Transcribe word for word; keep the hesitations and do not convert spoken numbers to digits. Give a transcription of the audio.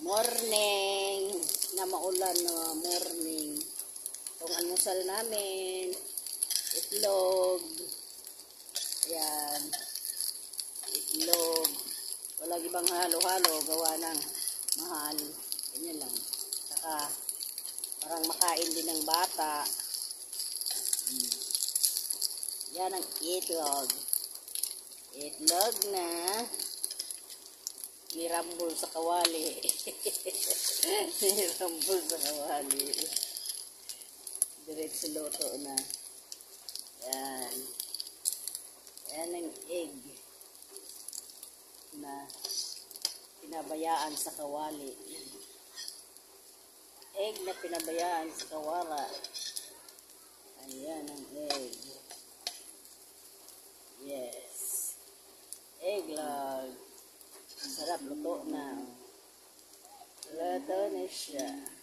Morning na maulan na morning. Itong almusal namin, itlog. Ayan. Itlog. Walang ibang halo-halo, gawa ng mahal. Ganyan lang. Saka parang makain din ng bata. Hmm. Yan ang itlog. Itlog na nirambol sa kawali. Nirambol sa kawali. Diretso luto na. Yan. Yan ang egg na pinabayaan sa kawali. Egg na pinabayaan sa kawala. Ayan ang egg. Yes. Egg lang. Sarap, luto na. Luto na siya.